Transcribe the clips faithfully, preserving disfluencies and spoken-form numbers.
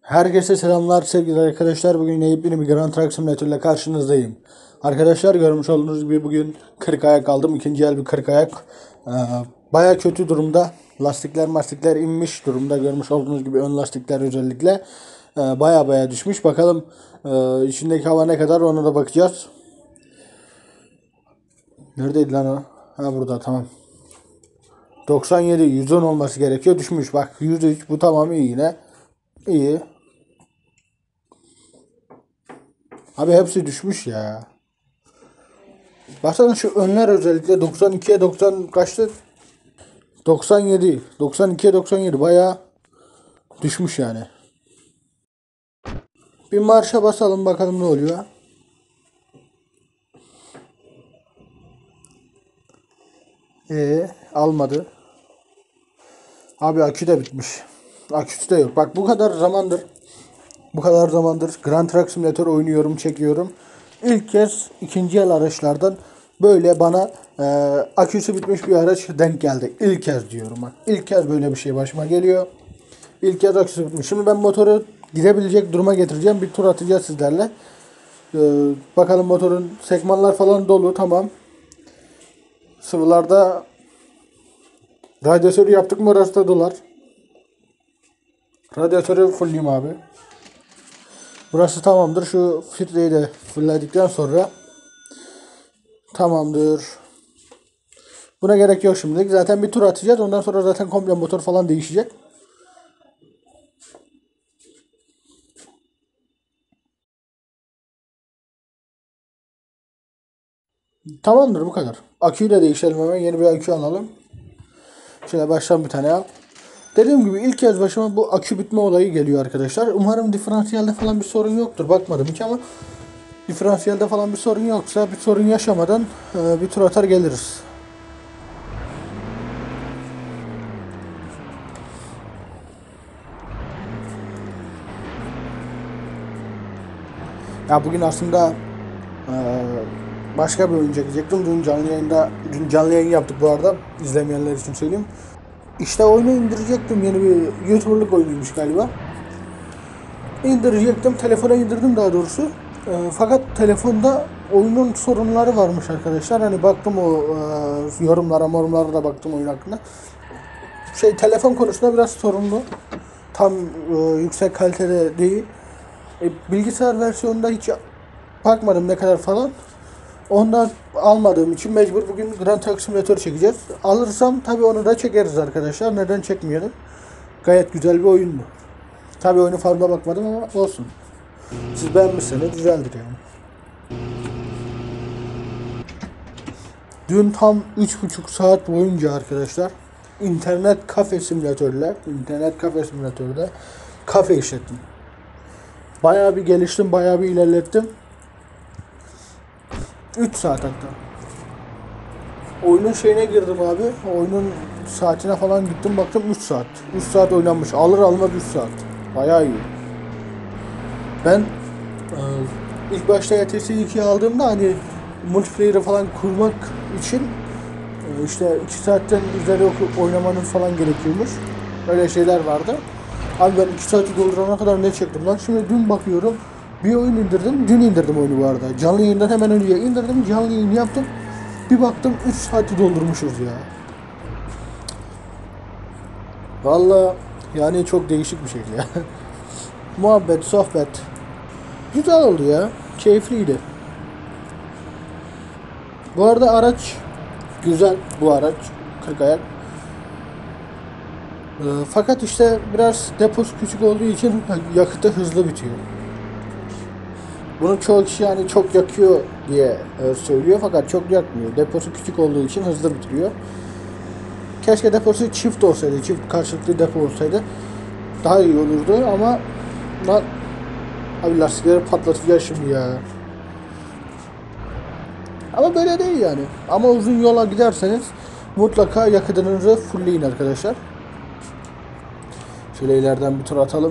Herkese selamlar sevgili arkadaşlar. Bugün yepyeni bir Grand Truck Simulator ile karşınızdayım. Arkadaşlar görmüş olduğunuz gibi bugün kırk ayak aldım. İkinci el bir kırk ayak. Ee, Baya kötü durumda. Lastikler lastikler inmiş durumda. Görmüş olduğunuz gibi ön lastikler özellikle. Ee, baya baya düşmüş. Bakalım e, içindeki hava ne kadar, ona da bakacağız. Neredeydi lan o? Ha, burada, tamam. doksan yedi yüz on olması gerekiyor. Düşmüş bak, yüz üç, bu tamam, iyi yine. İyi. Abi hepsi düşmüş ya. Baksana şu önler özellikle doksan ikiye doksan kaçtı? doksan yedi. doksan ikiye doksan yedi bayağı düşmüş yani. Bir marşa basalım bakalım ne oluyor. Ee, almadı. Abi akü de bitmiş. Aküsü de yok. Bak bu kadar zamandır bu kadar zamandır Grand Truck Simulator oynuyorum, çekiyorum. İlk kez ikinci el araçlardan böyle bana e, aküsü bitmiş bir araç denk geldi. İlk kez diyorum bak. İlk kez böyle bir şey başıma geliyor. İlk kez aküsü bitmiş. Şimdi ben motoru gidebilecek duruma getireceğim. Bir tur atacağız sizlerle. Ee, bakalım, motorun sekmanlar falan dolu, tamam. Sıvılarda radyatörü yaptık mı orası da dolar. Radyatörü fullleyeyim abi. Burası tamamdır. Şu filtreyi de fullledikten sonra tamamdır. Buna gerek yok şimdilik. Zaten bir tur atacağız. Ondan sonra zaten komple motor falan değişecek. Tamamdır, bu kadar. Aküyü de değiştirelim hemen. Yeni bir akü alalım. Şöyle baştan bir tane al. Dediğim gibi ilk kez başıma bu akü bitme olayı geliyor arkadaşlar. Umarım diferansiyelde falan bir sorun yoktur. Bakmadım hiç ama diferansiyelde falan bir sorun yoksa bir sorun yaşamadan e, bir tur atar geliriz. Ya bugün aslında e, başka bir oyun çekecektim. Dün canlı yayında, dün canlı yayın yaptık bu arada. İzlemeyenler için söyleyeyim. İşte oyunu indirecektim. Yeni bir YouTuber'lık oyunuymuş galiba. İndirecektim. Telefona indirdim daha doğrusu. E, fakat telefonda oyunun sorunları varmış arkadaşlar. Hani baktım o e, yorumlara, morumlara da baktım oyun hakkında. Şey, telefon konusunda biraz sorunlu. Tam e, yüksek kalitede değil. E, bilgisayar versiyonunda hiç bakmadım ne kadar falan. Ondan almadığım için mecbur bugün Grand Truck Simulator çekeceğiz. Alırsam tabi onu da çekeriz arkadaşlar. Neden çekmeyelim? Gayet güzel bir oyun bu. Tabi oyunu fazla bakmadım ama olsun. Siz beğenmişseniz güzeldir yani. Dün tam üç buçuk saat boyunca arkadaşlar internet kafe simülatörler, internet kafe simülatörde kafe işlettim. Bayağı bir geliştim, bayağı bir ilerlettim. üç saat hatta. Oyunun şeyine girdim abi. Oyunun saatine falan gittim, baktım üç saat. üç saat oynanmış. Alır almaz üç saat. Bayağı iyi. Ben e, ilk başta E T S ikiyi aldığımda hani multiplayer'ı falan kurmak için e, işte iki saatten üzeri oynamanın falan gerekiyormuş. Öyle şeyler vardı. Abi ben iki saati doldurana kadar ne çektim lan. Şimdi dün bakıyorum, bir oyun indirdim. Dün indirdim oyunu bu arada. Canlı yayından hemen önce indirdim. Canlı yayın yaptım. Bir baktım üç saati doldurmuşuz ya. Valla yani çok değişik bir şeydi ya. Muhabbet, sohbet. Güzel oldu ya. Keyifliydi. Bu arada araç güzel, bu araç. kırk ayak. Ee, fakat işte biraz deposu küçük olduğu için yakıtı hızlı bitiyor. Bunu çoğu kişi yani çok yakıyor diye e, söylüyor fakat çok yakmıyor. Deposu küçük olduğu için hızlı bitiriyor. Keşke deposu çift olsaydı, çift karşılıklı depo olsaydı daha iyi olurdu ama lan, abi lastikleri patlatacağız şimdi ya. Ama böyle değil yani. Ama uzun yola giderseniz mutlaka yakıtınızı fullleyin arkadaşlar. Şöyle ileriden bir tur atalım.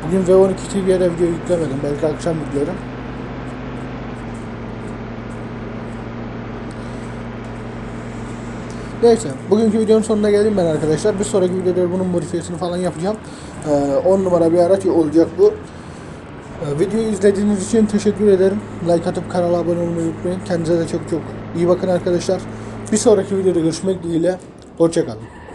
Bugün V on iki T V'ye de video yüklemedim. Belki akşam yüklerim. Neyse, bugünkü videonun sonuna geldim ben arkadaşlar. Bir sonraki videoda bunun modifiyesini falan yapacağım. on numara bir araç olacak bu. Videoyu izlediğiniz için teşekkür ederim. Like atıp kanala abone olmayı unutmayın. Kendinize de çok çok iyi bakın arkadaşlar. Bir sonraki videoda görüşmek dileğiyle. Hoşça kalın.